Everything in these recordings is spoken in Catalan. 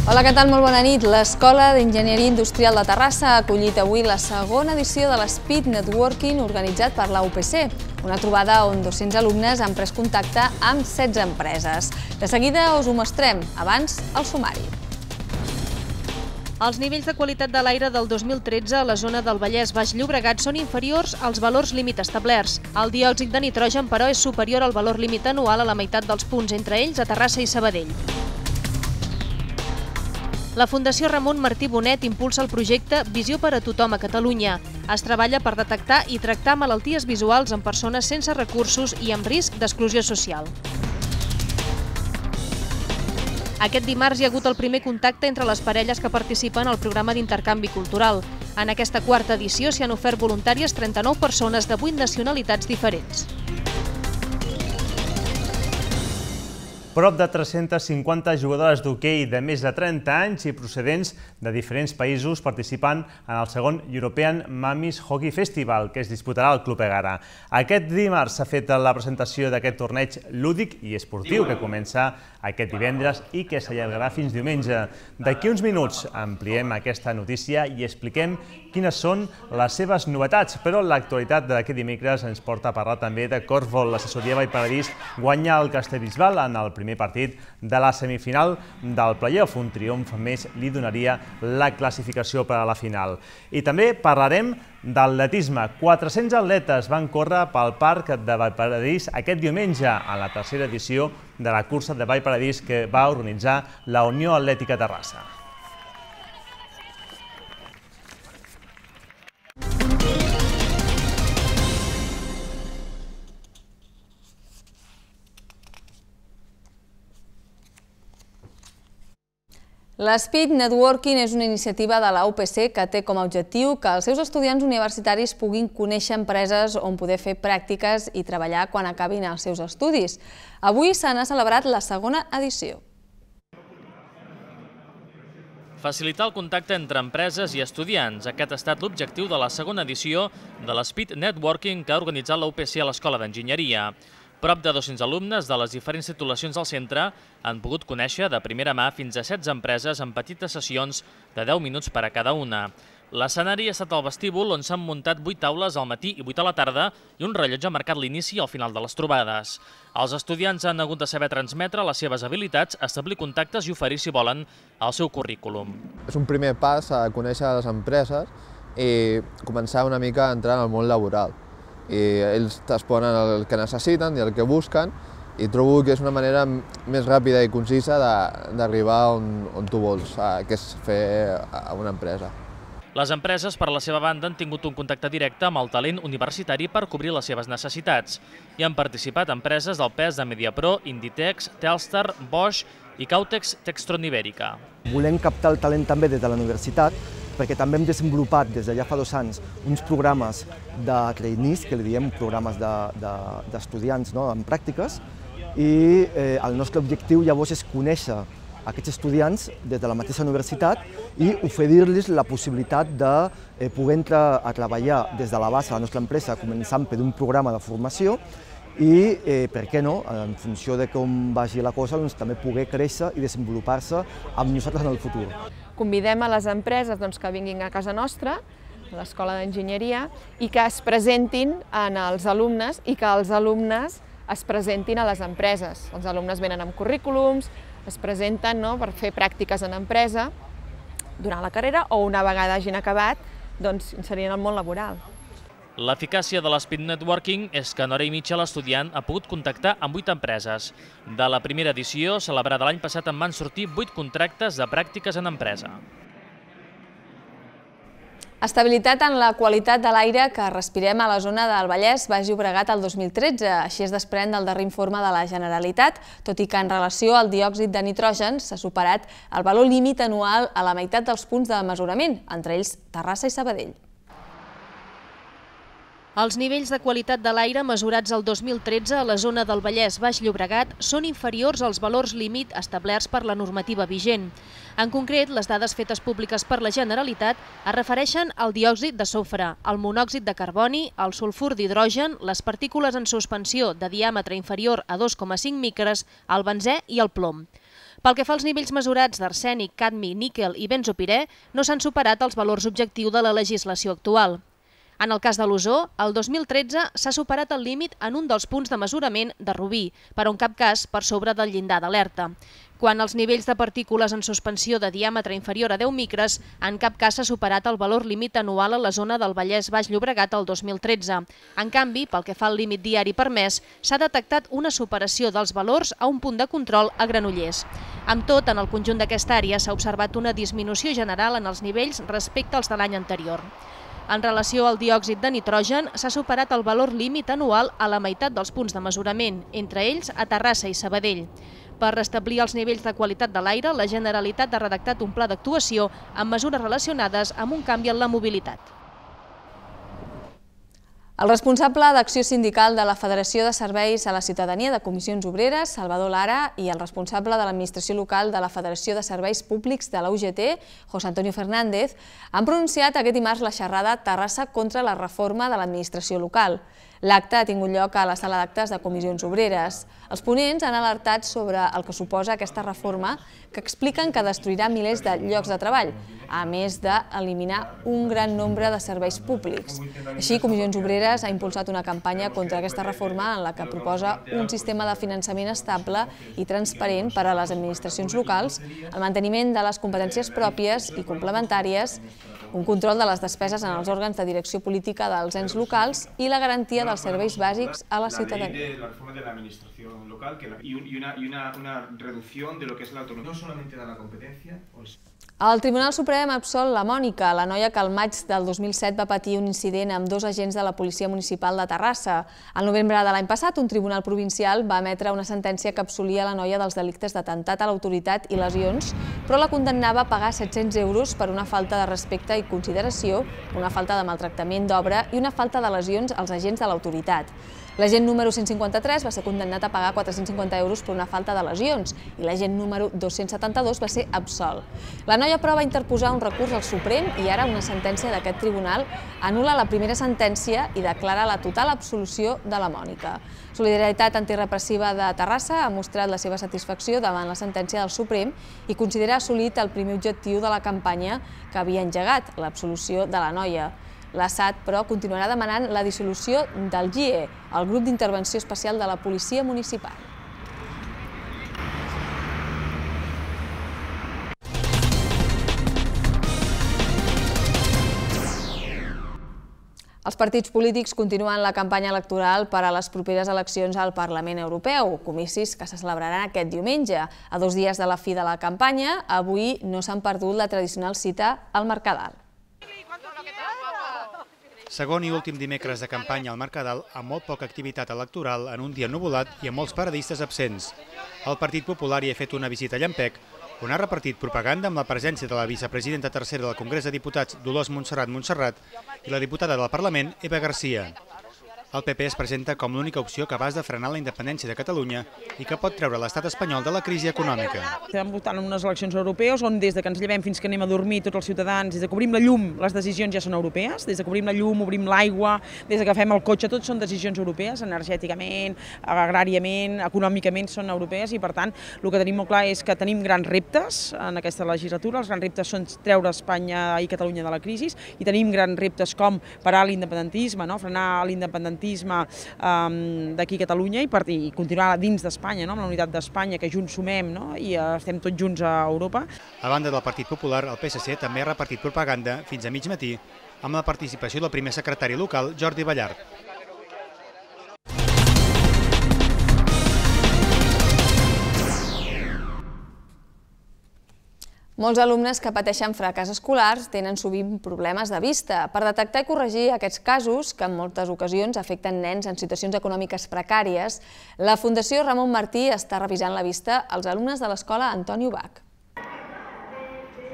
Hola, què tal? Molt bona nit. L'Escola d'Enginyeria Industrial de Terrassa ha acollit avui la segona edició de l'Speed Networking organitzat per la UPC, una trobada on 200 alumnes han pres contacte amb 16 empreses. De seguida us ho mostrem, abans el sumari. Els nivells de qualitat de l'aire del 2013 a la zona del Vallès Baix Llobregat són inferiors als valors límit establerts. El diòxid de nitrogen, però, és superior al valor límit anual a la meitat dels punts, entre ells a Terrassa i Sabadell. La Fundació Ramon Martí Bonet impulsa el projecte Visió per a tothom a Catalunya. Es treballa per detectar i tractar malalties visuals en persones sense recursos i amb risc d'exclusió social. Aquest dimarts hi ha hagut el primer contacte entre les parelles que participen al programa d'intercanvi cultural. En aquesta quarta edició s'hi han ofert voluntàries 39 persones de 8 nacionalitats diferents. Prop de 350 jugadores d'hoquei de més de 30 anys i procedents de diferents països participen en el segon European Mummies Hockey Festival, que es disputarà al Club Egara. Aquest dimarts s'ha fet la presentació d'aquest torneig lúdic i esportiu que comença aquest divendres i que s'allargarà fins diumenge. D'aquí uns minuts ampliem aquesta notícia i expliquem quines són les seves novetats, però l'actualitat d'aquest dimecres ens porta a parlar també de corfbol. L'assessoria Vallparadís guanya el Castellbisbal en el primer partit de la semifinal del play-off. Un triomf més li donaria la classificació per a la final. I també parlarem d'atletisme. 400 atletes van córrer pel Parc de Vallparadís aquest diumenge en la tercera edició de la cursa de Vallparadís que va organitzar la Unió Atlètica Terrassa. L'Speed Networking és una iniciativa de la UPC que té com a objectiu que els seus estudiants universitaris puguin conèixer empreses on poder fer pràctiques i treballar quan acabin els seus estudis. Avui se n'ha celebrat la segona edició. Facilitar el contacte entre empreses i estudiants. Aquest ha estat l'objectiu de la segona edició de l'Speed Networking que ha organitzat la UPC a l'Escola d'Enginyeria. Prop de 200 alumnes de les diferents titulacions del centre han pogut conèixer de primera mà fins a 16 empreses en petites sessions de 10 minuts per a cada una. L'escenari ha estat al vestíbul on s'han muntat 8 taules al matí i 8 a la tarda i un rellotge ha marcat l'inici i el final de les trobades. Els estudiants han hagut de saber transmetre les seves habilitats, establir contactes i oferir, si volen, el seu currículum. És un primer pas a conèixer les empreses i començar una mica a entrar en el món laboral. I ells t'exponen el que necessiten i el que busquen i trobo que és una manera més ràpida i concisa d'arribar on tu vols, que és fer a una empresa. Les empreses, per la seva banda, han tingut un contacte directe amb el talent universitari per cobrir les seves necessitats. Hi han participat empreses del pes de Mediapro, Inditex, Telstar, Bosch i Cautex Textron Ibèrica. Volem captar el talent també des de la universitat, perquè també hem desenvolupat des de ja fa 2 anys uns programes de trainees, que li diem programes d'estudiants en pràctiques, i el nostre objectiu llavors és conèixer aquests estudiants des de la mateixa universitat i oferir-los la possibilitat de poder entrar a treballar des de la base de la nostra empresa, començant per un programa de formació i, per què no, en funció de com vagi la cosa, també poder créixer i desenvolupar-se amb nosaltres en el futur. Convidem a les empreses que vinguin a casa nostra, a l'Escola d'Enginyeria, i que es presentin als alumnes i que els alumnes es presentin a les empreses. Els alumnes venen amb currículums, es presenten per fer pràctiques en empresa durant la carrera o una vegada hagin acabat, inserien al món laboral. L'eficàcia de l'Speed Networking és que en hora i mitja l'estudiant ha pogut contactar amb 8 empreses. De la primera edició, celebrada l'any passat, en van sortir 8 contractes de pràctiques en empresa. Estabilitat en la qualitat de l'aire que respirem a la zona del Vallès Baix Llobregat el 2013. Així es desprèn del darrer informe de la Generalitat, tot i que en relació al diòxid de nitrogen s'ha superat el valor límit anual a la meitat dels punts de mesurament, entre ells Terrassa i Sabadell. Els nivells de qualitat de l'aire mesurats el 2013 a la zona del Vallès Baix Llobregat són inferiors als valors límit establerts per la normativa vigent. En concret, les dades fetes públiques per la Generalitat es refereixen al diòxid de sofre, al monòxid de carboni, al sulfur d'hidrogen, les partícules en suspensió de diàmetre inferior a 2,5 micres, el benzè i el plom. Pel que fa als nivells mesurats d'arsènic, cadmi, níquel i benzopirè, no s'han superat els valors objectius de la legislació actual. En el cas de l'ozó, el 2013 s'ha superat el límit en un dels punts de mesurament de rubí, però en cap cas per sobre del llindar d'alerta. Quan els nivells de partícules en suspensió de diàmetre inferior a 10 micres, en cap cas s'ha superat el valor límit anual a la zona del Vallès Baix Llobregat el 2013. En canvi, pel que fa al límit diari permès, s'ha detectat una superació dels valors a un punt de control a Granollers. Amb tot, en el conjunt d'aquesta àrea s'ha observat una disminució general en els nivells respecte als de l'any anterior. En relació al diòxid de nitrogen, s'ha superat el valor límit anual a la meitat dels punts de mesurament, entre ells a Terrassa i Sabadell. Per restablir els nivells de qualitat de l'aire, la Generalitat ha redactat un pla d'actuació amb mesures relacionades amb un canvi en la mobilitat. El responsable d'acció sindical de la Federació de Serveis a la Ciutadania de Comissions Obreres, Salvador Lara, i el responsable de l'Administració Local de la Federació de Serveis Públics de la UGT, José Antonio Fernández, han pronunciat aquest dimarts la xerrada Terrassa contra la reforma de l'administració local. L'acte ha tingut lloc a la sala d'actes de Comissions Obreres. Els ponents han alertat sobre el que suposa aquesta reforma, que expliquen que destruirà milers de llocs de treball, a més d'eliminar un gran nombre de serveis públics. Així, Comissions Obreres ha impulsat una campanya contra aquesta reforma en la que proposa un sistema de finançament estable i transparent per a les administracions locals, el manteniment de les competències pròpies i complementàries, un control de les despeses en els òrgans de direcció política dels ens locals i la garantia dels serveis bàsics a la ciutadania. La reforma de la administración local y una reducción de lo que es la autonomía, no solamente de la competencia. El Tribunal Suprem absol la Mònica, la noia que al maig del 2007 va patir un incident amb dos agents de la Policia Municipal de Terrassa. Al novembre de l'any passat, un tribunal provincial va emetre una sentència que absolia la noia dels delictes d'atemptat a l'autoritat i lesions, però la condemnava a pagar 700 euros per una falta de respecte i consideració, una falta de maltractament d'obra i una falta de lesions als agents de l'autoritat. L'agent número 153 va ser condemnat a pagar 450 euros per una falta de lesions i l'agent número 272 va ser absolt. La noia, però, va interposar un recurs al Suprem i ara una sentència d'aquest tribunal anul·la la primera sentència i declara la total absolució de la Mònica. Solidaritat Antirepressiva de Terrassa ha mostrat la seva satisfacció davant la sentència del Suprem i considera assolit el primer objectiu de la campanya que havia engegat, l'absolució de la noia. La SAT, però, continuarà demanant la dissolució del GIE, el grup d'intervenció especial de la Policia Municipal. Els partits polítics continuen la campanya electoral per a les properes eleccions al Parlament Europeu, comicis que se celebraran aquest diumenge. A 2 dies de la fi de la campanya, avui no s'han perdut la tradicional cita al Mercadal. Segon i últim dimecres de campanya al Mercadal, amb molt poca activitat electoral en un dia ennuvolat i amb molts paradistes absents. El Partit Popular hi ha fet una visita a Llampec, on ha repartit propaganda amb la presència de la vicepresidenta tercera del Congrés de Diputats, Dolors Montserrat, i la diputada del Parlament, Eva Garcia. El PP es presenta com l'única opció capaç de frenar la independència de Catalunya i que pot treure l'estat espanyol de la crisi econòmica. Estem votant en unes eleccions europees on des que ens llevem fins que anem a dormir tots els ciutadans, des que obrim la llum, les decisions ja són europees, des que obrim la llum, obrim l'aigua, des que agafem el cotxe, tot són decisions europees, energèticament, agràriament, econòmicament són europees i per tant el que tenim molt clar és que tenim grans reptes en aquesta legislatura, els grans reptes són treure Espanya i Catalunya de la crisi i tenim grans reptes com parar l'independentisme, frenar l'independentisme d'aquí a Catalunya i continuar dins d'Espanya, amb la unitat d'Espanya, que junts sumem i estem tots junts a Europa. A banda del Partit Popular, el PSC també ha repartit propaganda fins a mig matí amb la participació del primer secretari local, Jordi Ballart. Molts alumnes que pateixen fracàs escolars tenen sovint problemes de vista. Per detectar i corregir aquests casos, que en moltes ocasions afecten nens en situacions econòmiques precàries, la Fundació Ramon Martí està revisant la vista als alumnes de l'escola Antoni Ubach.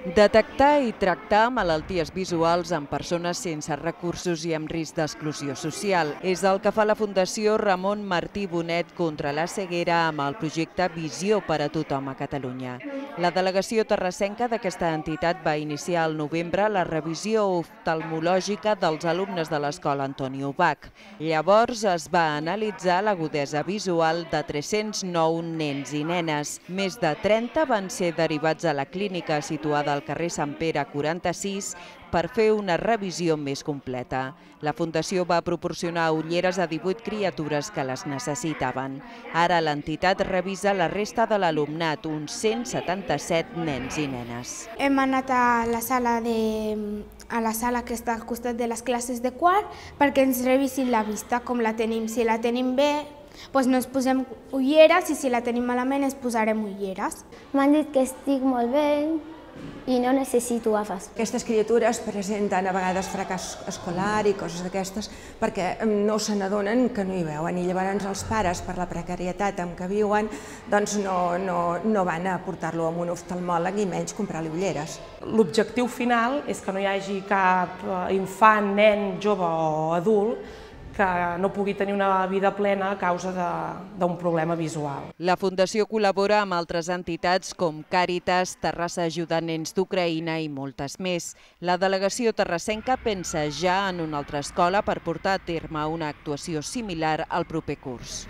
Detectar i tractar malalties visuals en persones sense recursos i amb risc d'exclusió social és el que fa la Fundació Ramon Martí Bonet contra la ceguera amb el projecte Visió per a tothom a Catalunya. La delegació terrassenca d'aquesta entitat va iniciar al novembre la revisió oftalmològica dels alumnes de l'escola Antoni Ubach. Llavors es va analitzar l'agudesa visual de 309 nens i nenes. Més de 30 van ser derivats a la clínica situada al carrer Sant Pere 46 per fer una revisió més completa. La Fundació va proporcionar ulleres a 18 criatures que les necessitaven. Ara l'entitat revisa la resta de l'alumnat, uns 177 nens i nenes. Hem anat a la sala que està al costat de les classes de quart perquè ens revisin la vista, com la tenim. Si la tenim bé, doncs no ens posem ulleres i si la tenim malament ens posarem ulleres. M'han dit que estic molt bé i no necessito gafes. Aquestes criatures presenten a vegades fracàs escolar i coses d'aquestes perquè no se n'adonen que no hi veuen i llavors els pares, per la precarietat en què viuen, doncs no van a portar-lo a un oftalmòleg i menys comprar-li ulleres. L'objectiu final és que no hi hagi cap infant, nen, jove o adult que no pugui tenir una vida plena a causa d'un problema visual. La Fundació col·labora amb altres entitats com Càritas, Terrassa Ajuda Nens d'Ucraïna i moltes més. La delegació terrassenca pensa ja en una altra escola per portar a terme una actuació similar al proper curs.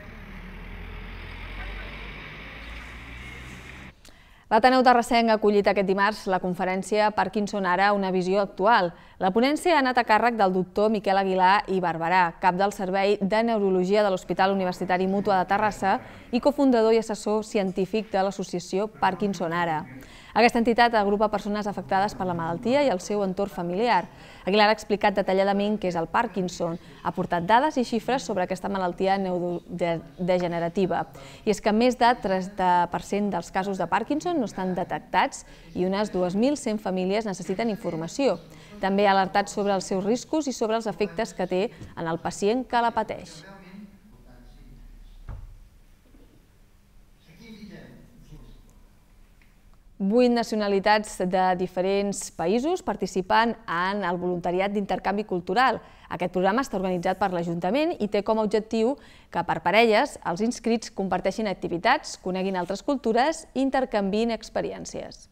L'Ateneu Terrassenc ha acollit aquest dimarts la conferència Parkinson ara, una visió actual. La ponència ha anat a càrrec del doctor Miquel Aguilar i Barberà, cap del Servei de Neurologia de l'Hospital Universitari Mútua de Terrassa i cofundador i assessor científic de l'associació Parkinson ara. Aquesta entitat agrupa persones afectades per la malaltia i el seu entorn familiar. Aguilar ha explicat detalladament què és el Parkinson, ha portat dades i xifres sobre aquesta malaltia neurodegenerativa. I és que més de 30% dels casos de Parkinson no estan detectats i unes 2.100 famílies necessiten informació. També ha alertat sobre els seus riscos i sobre els efectes que té en el pacient que la pateix. Vuit nacionalitats de diferents països participen en el voluntariat d'intercanvi cultural. Aquest programa està organitzat per l'Ajuntament i té com a objectiu que per parelles els inscrits comparteixin activitats, coneguin altres cultures i intercanviïn experiències.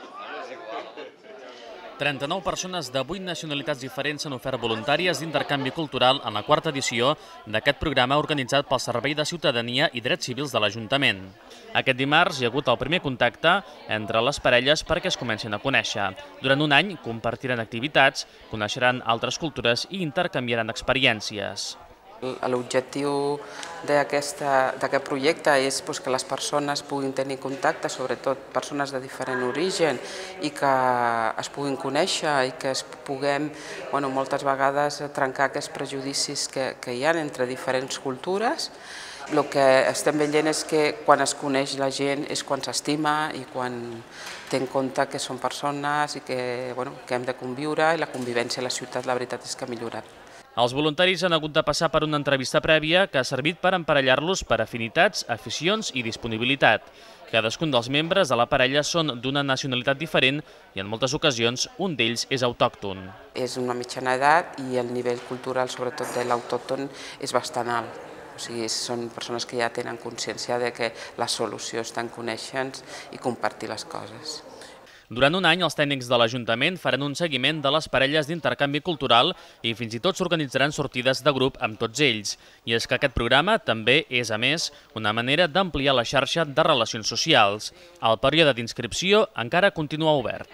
39 persones de 8 nacionalitats diferents s'han ofert voluntàries d'intercanvi cultural en la quarta edició d'aquest programa organitzat pel Servei de Ciutadania i Drets Civils de l'Ajuntament. Aquest dimarts hi ha hagut el primer contacte entre les parelles perquè es comencin a conèixer. Durant un any compartiran activitats, coneixeran altres cultures i intercanviaran experiències. L'objectiu d'aquest projecte és que les persones puguin tenir contacte, sobretot persones de diferent origen, i que es puguin conèixer i que es puguem moltes vegades trencar aquests prejudicis que hi ha entre diferents cultures. El que estem veient és que quan es coneix la gent és quan s'estima i quan té en compte que són persones i que hem de conviure, i la convivència a la ciutat la veritat és que ha millorat. Els voluntaris han hagut de passar per una entrevista prèvia que ha servit per emparellar-los per afinitats, aficions i disponibilitat. Cadascun dels membres de la parella són d'una nacionalitat diferent i en moltes ocasions un d'ells és autòcton. És una mitjana edat i el nivell cultural, sobretot de l'autòcton, és bastant alt. O sigui, són persones que ja tenen consciència de que la solució està en conèixer-nos i compartir les coses. Durant un any, els tècnics de l'Ajuntament faran un seguiment de les parelles d'intercanvi cultural i fins i tot s'organitzaran sortides de grup amb tots ells. I és que aquest programa també és, a més, una manera d'ampliar la xarxa de relacions socials. El període d'inscripció encara continua obert.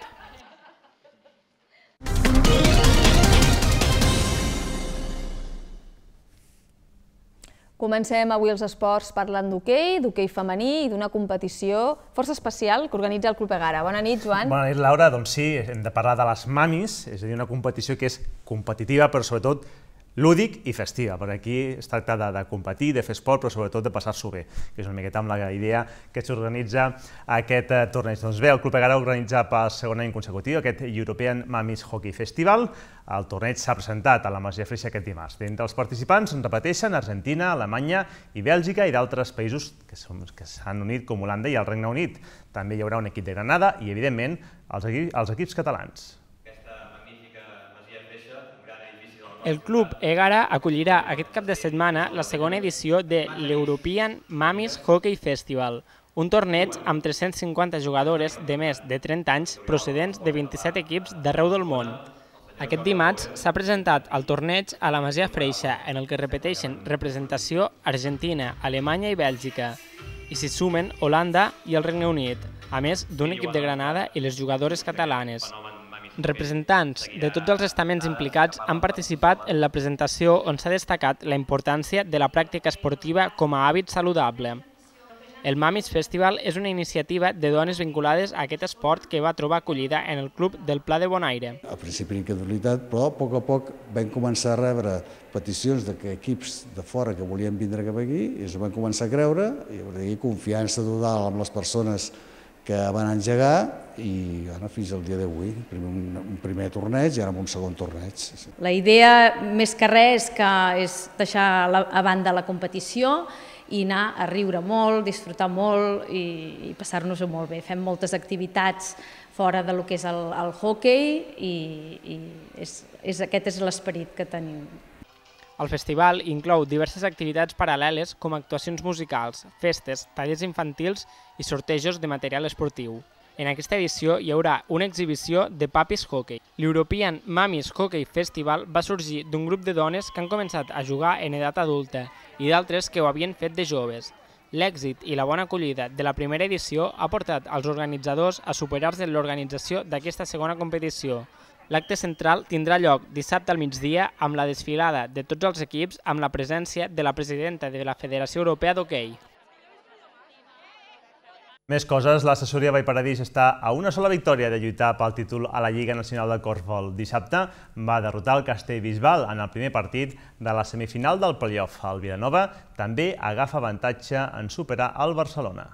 Comencem avui els esports parlant d'hoquei femení i d'una competició força especial que organitza el Club Egara. Bona nit, Joan. Bona nit, Laura. Doncs sí, hem de parlar de les mamis, és a dir, una competició que és competitiva, però sobretot lúdic i festiva, perquè aquí es tracta de competir, de fer esport, però sobretot de passar-s'ho bé, que és una miqueta amb la idea que s'organitza aquest torneig. Doncs bé, el Club Egara organitza per segon any consecutiu aquest European Mummies Hockey Festival. El torneig s'ha presentat a la Masia Freixa aquest dimarts. D'entre els participants en repeteixen Argentina, Alemanya i Bèlgica i d'altres països que s'han unit, com Holanda i el Regne Unit. També hi haurà un equip de Granada i, evidentment, els equips catalans. El Club Egara acollirà aquest cap de setmana la segona edició de l'European Mummies Hockey Festival, un torneig amb 350 jugadores de més de 30 anys procedents de 27 equips d'arreu del món. Aquest dimarts s'ha presentat el torneig a la Masia Freixa, en el que repeteixen representació Argentina, Alemanya i Bèlgica, i s'hi sumen Holanda i el Regne Unit, a més d'un equip de Granada i les jugadores catalanes. Representants de tots els estaments implicats han participat en la presentació on s'ha destacat la importància de la pràctica esportiva com a hàbit saludable. El Mummies Festival és una iniciativa de dones vinculades a aquest esport que va trobar acollida en el Club del Pla de Bonaire. Al principi incredulitat, però a poc vam començar a rebre peticions d'equips de fora que volien vindre cap aquí i es van començar a creure i confiança total amb les persones que van engegar i fins al dia d'avui, un primer torneig i ara un segon torneig. La idea, més que res, és deixar a banda la competició i anar a riure molt, disfrutar molt i passar-nos-ho molt bé. Fem moltes activitats fora del que és el hoquei i aquest és l'esperit que tenim. El festival inclou diverses activitats paral·leles com actuacions musicals, festes, tallers infantils i sortejos de material esportiu. En aquesta edició hi haurà una exhibició de Puppies Hockey. L'European Mummies Hockey Festival va sorgir d'un grup de dones que han començat a jugar en edat adulta i d'altres que ho havien fet de joves. L'èxit i la bona acollida de la primera edició ha portat als organitzadors a superar-se en l'organització d'aquesta segona competició. L'acte central tindrà lloc dissabte al migdia amb la desfilada de tots els equips amb la presència de la presidenta de la Federació Europea d'Hoquei. Més coses, l'assessoria Vallparadís està a una sola victòria de lluitar pel títol a la Lliga Nacional de Corfbol. Dissabte va derrotar el Castellbisbal en el primer partit de la semifinal del play-off. El Vilanova també agafa avantatge en superar el Barcelona.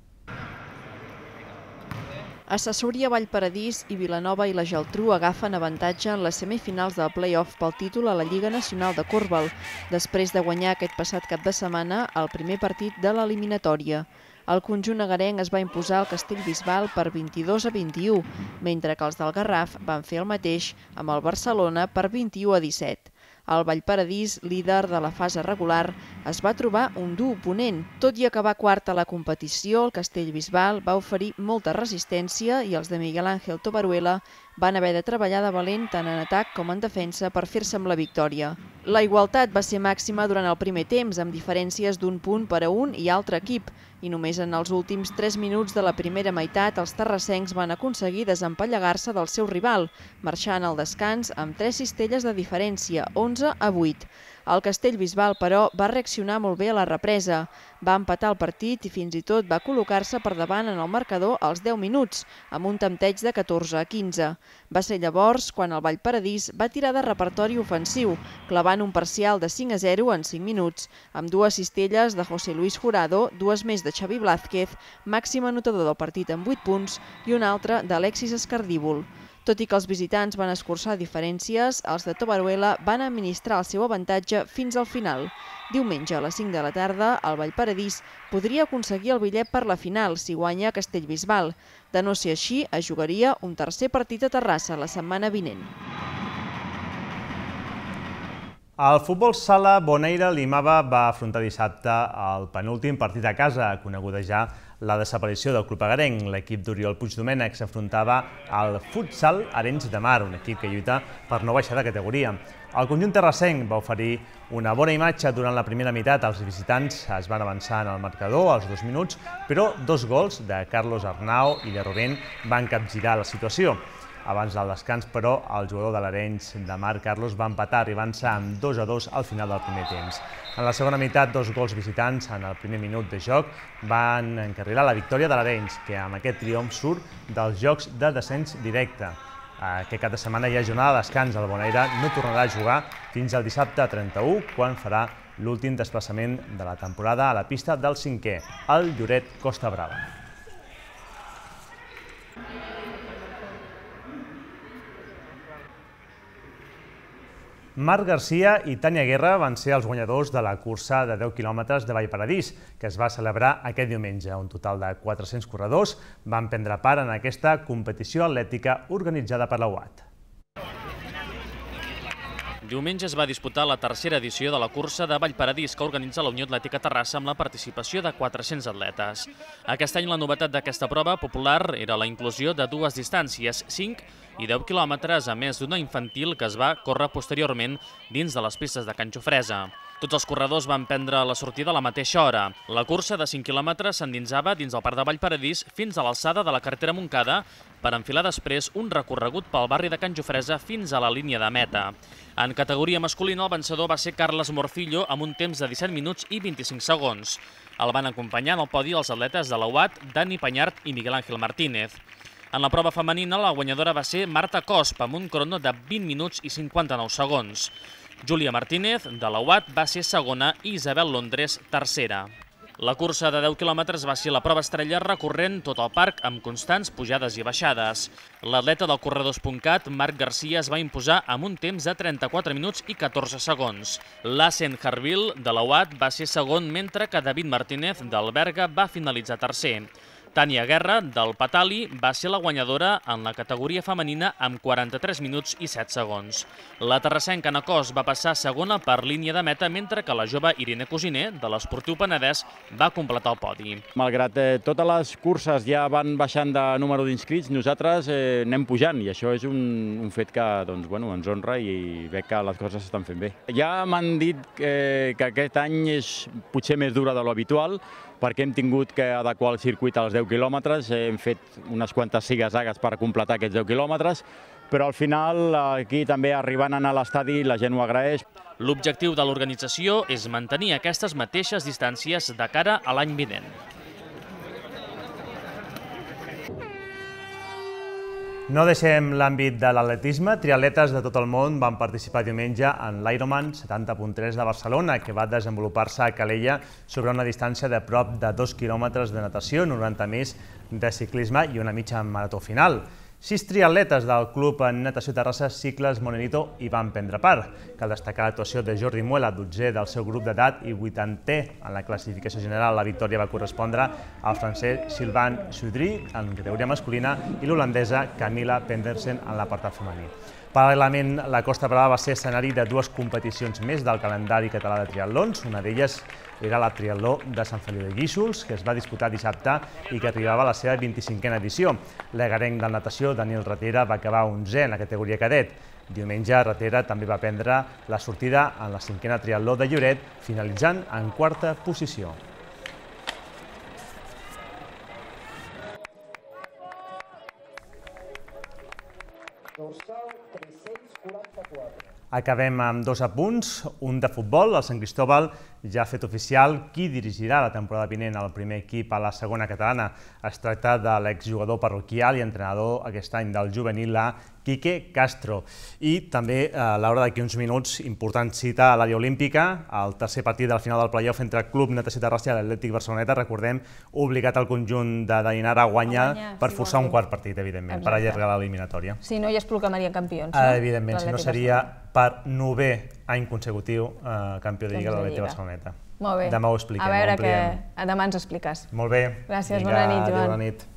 Assessoria Vallparadís i Vilanova i la Geltrú agafen avantatge en les semifinals del play-off pel títol a la Lliga Nacional de Corfbol, després de guanyar aquest passat cap de setmana el primer partit de l'eliminatòria. El conjunt agarenc es va imposar al Castellbisbal per 22-21, mentre que els del Garraf van fer el mateix amb el Barcelona per 21-17. El Vallparadís, líder de la fase regular, es va trobar un dur oponent. Tot i acabar quart a la competició, el Castellbisbal va oferir molta resistència i els de Miguel Ángel Tobaruela van haver de treballar de valent tant en atac com en defensa per fer-se amb la victòria. La igualtat va ser màxima durant el primer temps, amb diferències d'un punt per a un i altre equip, i només en els últims 3 minuts de la primera meitat els terrassencs van aconseguir desempallegar-se del seu rival, marxant al descans amb 3 cistelles de diferència, 11-8. El Castellbisbal, però, va reaccionar molt bé a la represa. Va empatar el partit i fins i tot va col·locar-se per davant en el marcador als 10 minuts, amb un tempteig de 14-15. Va ser llavors quan el Vallparadís va tirar de repertori ofensiu, clavant un parcial de 5-0 en 5 minuts, amb 2 cistelles de José Luis Jurado, 2 més de Xavi Blázquez, màxim anotador del partit amb 8 punts, i una altra d'Alexis Escardíbol. Tot i que els visitants van escurçar diferències, els de Tobaruela van administrar el seu avantatge fins al final. Diumenge a les 5 de la tarda, el Vallparadís podria aconseguir el bitllet per la final si guanya Castellbisbal. De no ser així, es jugaria un tercer partit a Terrassa la setmana vinent. El futbol sala Bonaire Limava va afrontar dissabte el penúltim partit a casa, coneguda ja la desaparició del club agarenc. L'equip d'Oriol Puigdomènech s'afrontava al Futsal Arenys de Mar, un equip que lluita per no baixar de categoria. El conjunt terrassenc va oferir una bona imatge durant la primera meitat. Els visitants es van avançar en el marcador als 2 minuts, però 2 gols de Carlos Arnau i de Rubén van capgirar la situació. Abans del descans, però, el jugador de l'Arenys de Mar, Carlos, va empatar arribant-se amb 2-2 al final del primer temps. En la segona meitat, 2 gols visitants en el primer minut de joc van encarrilar la victòria de l'Arenys, que amb aquest triomf surt dels jocs de descens directe. Aquest cap de setmana hi ha jornada de descans. El Bonaire no tornarà a jugar fins al dissabte 31, quan farà l'últim desplaçament de la temporada a la pista del 5è, el Lloret Costa Brava. Marc Garcia i Tània Guerra van ser els guanyadors de la cursa de 10 quilòmetres de Vallparadís, que es va celebrar aquest diumenge. Un total de 400 corredors van prendre part en aquesta competició atlètica organitzada per la UAT. Diumenge es va disputar la tercera edició de la cursa de Vallparadís que organitza la Unió Atlètica Terrassa amb la participació de 400 atletes. Aquest any la novetat d'aquesta prova popular era la inclusió de dues distàncies, 5 i 10 quilòmetres, a més d'una infantil que es va córrer posteriorment dins de les pistes de Can Jofresa. Tots els corredors van prendre la sortida a la mateixa hora. La cursa de 5 quilòmetres s'endinsava dins el parc de Vallparadís fins a l'alçada de la carretera Montcada per enfilar després un recorregut pel barri de Can Jofresa fins a la línia de meta. En categoria masculina, el vencedor va ser Carles Morcillo amb un temps de 17 minuts i 25 segons. El van acompanyar en el podi els atletes de la UAT, Dani Panyart i Miguel Ángel Martínez. En la prova femenina, la guanyadora va ser Marta Cosp amb un crono de 20 minuts i 59 segons. Júlia Martínez, de la UAT, va ser segona i Isabel Londres, tercera. La cursa de 10 quilòmetres va ser la prova estrella recorrent tot el parc amb constants pujades i baixades. L'atleta del Corredors.cat, Marc Garcia, es va imposar amb un temps de 34 minuts i 14 segons. Lassen Harville, de la UAT, va ser segon, mentre que David Martínez, del Berga, va finalitzar tercer. Tània Guerra, del Patali, va ser la guanyadora en la categoria femenina amb 43 minuts i 7 segons. La terrassenca Ana Cos va passar segona per línia de meta, mentre que la jove Irene Cosiner, de l'Esportiu Penedès, va completar el podi. Malgrat totes les curses ja van baixant de número d'inscrits, nosaltres anem pujant i això és un fet que ens honra i veig que les coses s'estan fent bé. Ja m'han dit que aquest any és potser més dura de l'habitual, perquè hem tingut que adequar el circuit als 10 quilòmetres, hem fet unes quantes ziga-zagues per completar aquests 10 quilòmetres, però al final aquí també arribant a l'estadi la gent ho agraeix. L'objectiu de l'organització és mantenir aquestes mateixes distàncies de cara a l'any vinent. No deixem l'àmbit de l'atletisme. Triatletes de tot el món van participar diumenge en l'Ironman 70.3 de Barcelona, que va desenvolupar-se a Calella sobre una distància de prop de 2 quilòmetres de natació, 90 més de ciclisme i una mitja marató final. 6 triatletes del Club Natació Terrassa Cicles Monenito hi van prendre part. Cal destacar l'actuació de Jordi Muela, 12è del seu grup d'edat i 80è en la classificació general. La victòria va correspondre al francès Sylvain Sudry en categoria masculina i l'holandesa Camilla Pendersen en l'apartat femení. Paral·lelament, la Costa Brava va ser escenari de dues competicions més del calendari català de triatlons. Una d'elles era la triatló de Sant Feliu de Guíxols, que es va disputar dissabte i que arribava a la seva 25a edició. L'egarenc de natació, Daniel Ratera, va acabar 11è en la categoria cadet. Diumenge, Ratera també va prendre la sortida en la 5a triatló de Lloret, finalitzant en 4a posició. Acabem amb dos apunts, un de futbol. El Sant Cristóbal ja ha fet oficial qui dirigirà la temporada vinent al primer equip a la segona catalana. Es tracta de l'exjugador parroquial i entrenador aquest any del juvenil A, Quique Castro. I també, a l'hora d'aquí uns minuts, important cita a l'àrea olímpica, el tercer partit del final del play-off entre el Club Natació Terrassa i l'Atlètic Barceloneta, recordem, obligat al conjunt de Dainara a guanyar per forçar un quart partit, evidentment, per allargar l'eliminatòria. Si no, ja es proclamarien campions. Evidentment, si no seria per 9è any consecutiu campió de Lliga de l'Atlètic Barceloneta. Molt bé. Demà ho expliquem, ho ampliem. A veure que demà ens expliques. Molt bé. Gràcies, bona nit, Joan. Bona nit.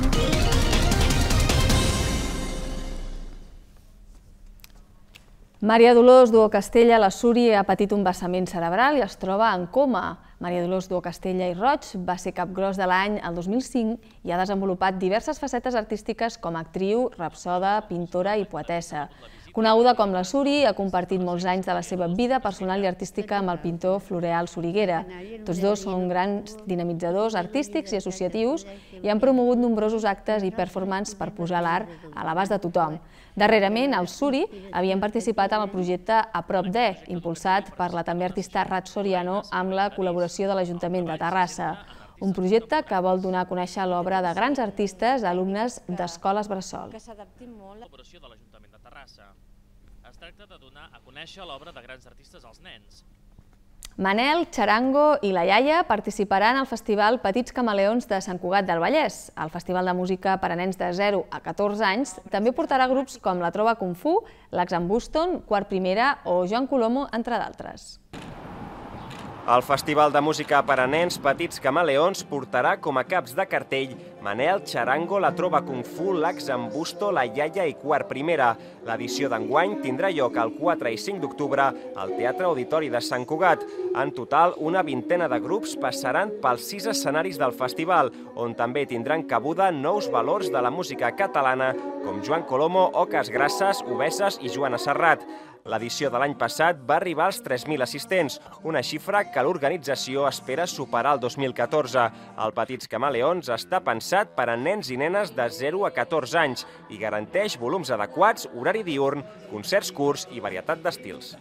Maria Dolors Duo Castella, a l'Assuri, ha patit un vessament cerebral i es troba en coma. Maria Dolors Duo Castella i Roig va ser capgros de l'any el 2005 i ha desenvolupat diverses facetes artístiques com a actriu, rapsoda, pintora i poetessa. Coneguda com l'Assuri, ha compartit molts anys de la seva vida personal i artística amb el pintor Floreal Soriguera. Tots dos són grans dinamitzadors artístics i associatius i han promogut nombrosos actes i performances per posar l'art a l'abast de tothom. Darrerament, els Suri havien participat en el projecte A prop de, impulsat per la també artista Rat Soriano amb la col·laboració de l'Ajuntament de Terrassa. un projecte que vol donar a conèixer l'obra de grans artistes a alumnes d'escoles bressol. Col·laboració de l'Ajuntament de Terrassa. Es tracta de donar a conèixer l'obra de grans artistes als nens. Manel, Charango i la iaia participaran al Festival Petits Camaleons de Sant Cugat del Vallès. El Festival de Música per a nens de 0 a 14 anys també portarà grups com la Trova Kung Fu, l'Axan Buston, Quart Primera o Joan Colomo, entre d'altres. El Festival de Música per a nens Petits Camaleons portarà com a caps de cartell Manel, Charango, la Trova Kung Fu, l'Axan Busto, la iaia i Quart Primera. L'edició d'enguany tindrà lloc el 4 i 5 d'octubre al Teatre Auditori de Sant Cugat. En total, una vintena de grups passaran pels 6 escenaris del festival, on també tindran cabuda nous valors de la música catalana, com Joan Colomo, Oques Grasses, Obeses i Joana Serrat. L'edició de l'any passat va arribar als 3.000 assistents, una xifra que l'organització espera superar el 2014. El Petits Camaleons està pensat per a nens i nenes de 0 a 14 anys i garanteix volums adequats, horari diürn, concerts curts i varietat d'estils.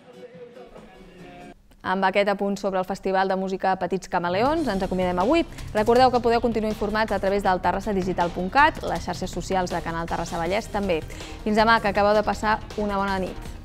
Amb aquest apunt sobre el Festival de Música Petits Camaleons ens acomiadem avui. Recordeu que podeu continuar informats a través del terrassadigital.cat, les xarxes socials de Canal Terrassa Vallès també. Fins demà, que acabeu de passar una bona nit.